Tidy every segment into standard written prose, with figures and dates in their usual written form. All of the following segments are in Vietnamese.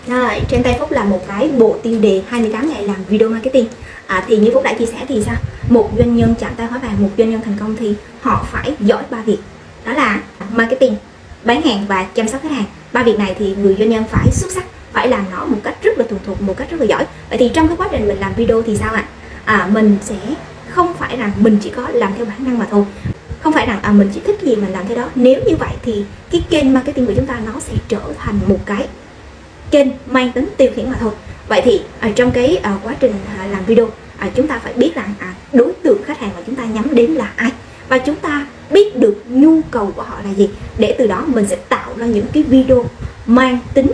Rồi, trên tay Phúc là một cái bộ tiêu đề 28 ngày làm video marketing. Thì như Phúc đã chia sẻ thì sao? Một doanh nhân chạm tay hóa vàng, một doanh nhân thành công thì họ phải giỏi 3 việc. Đó là marketing, bán hàng và chăm sóc khách hàng. 3 việc này thì người doanh nhân phải xuất sắc, phải làm nó một cách rất là thuần thục, một cách rất là giỏi. Vậy thì trong cái quá trình mình làm video thì sao ạ? Mình sẽ không phải rằng mình chỉ có làm theo bản năng mà thôi. Không phải rằng mình chỉ thích gì mình làm theo đó. Nếu như vậy thì cái kênh marketing của chúng ta nó sẽ trở thành một cái kênh mang tính tiêu khiển mà thôi. Vậy thì trong cái quá trình làm video, chúng ta phải biết rằng đối tượng khách hàng mà chúng ta nhắm đến là ai, và chúng ta biết được nhu cầu của họ là gì, để từ đó mình sẽ tạo ra những cái video mang tính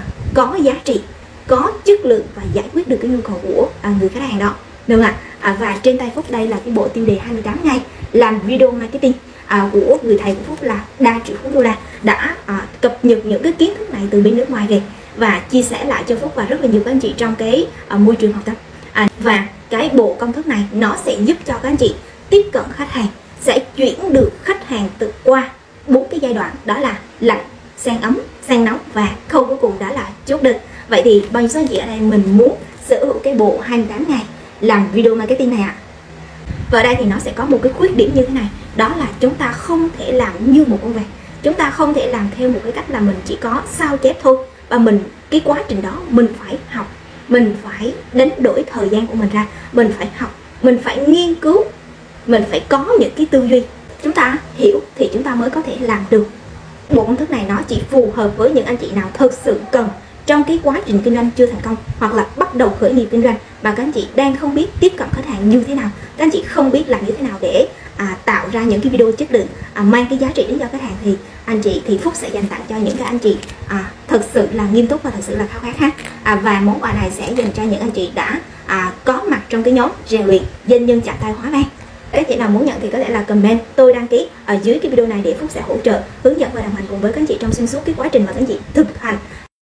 có giá trị, có chất lượng và giải quyết được cái nhu cầu của người khách hàng đó, được không ạ? Và trên tay Phúc đây là cái bộ tiêu đề 28 ngày làm video marketing của người thầy của Phúc là Đa Triệu Phúc Đô La, đã cập nhật những cái kiến thức này từ bên nước ngoài về và chia sẻ lại cho Phúc và rất là nhiều các anh chị trong cái môi trường học tập. Và cái bộ công thức này nó sẽ giúp cho các anh chị tiếp cận khách hàng, sẽ chuyển được khách hàng từ qua 4 cái giai đoạn, đó là lạnh, sang ấm, sang nóng và khâu cuối cùng đó là chốt đơn. Vậy thì bao nhiêu số anh chị ở đây mình muốn sở hữu cái bộ 28 ngày làm video marketing này ạ? Và ở đây thì nó sẽ có một cái khuyết điểm như thế này, đó là chúng ta không thể làm như một con vẹt. Chúng ta không thể làm theo một cái cách là mình chỉ có sao chép thôi, và cái quá trình đó mình phải học, mình phải đánh đổi thời gian của mình ra, mình phải học, mình phải nghiên cứu, mình phải có những cái tư duy, chúng ta hiểu thì chúng ta mới có thể làm được. Bộ công thức này nó chỉ phù hợp với những anh chị nào thực sự cần trong cái quá trình kinh doanh chưa thành công, hoặc là bắt đầu khởi nghiệp kinh doanh mà các anh chị đang không biết tiếp cận khách hàng như thế nào, các anh chị không biết làm như thế nào để tạo ra những cái video chất lượng mang cái giá trị đến cho khách hàng, thì anh chị thì Phúc sẽ dành tặng cho những cái anh chị thực sự là nghiêm túc và thực sự là khao khát và món quà này sẽ dành cho những anh chị đã có mặt trong cái nhóm rèn luyện doanh nhân chạm tay hóa vàng. Các chị nào muốn nhận thì có thể là comment tôi đăng ký ở dưới cái video này để Phúc sẽ hỗ trợ hướng dẫn và đồng hành cùng với các anh chị trong xuyên suốt cái quá trình mà các anh chị thực hành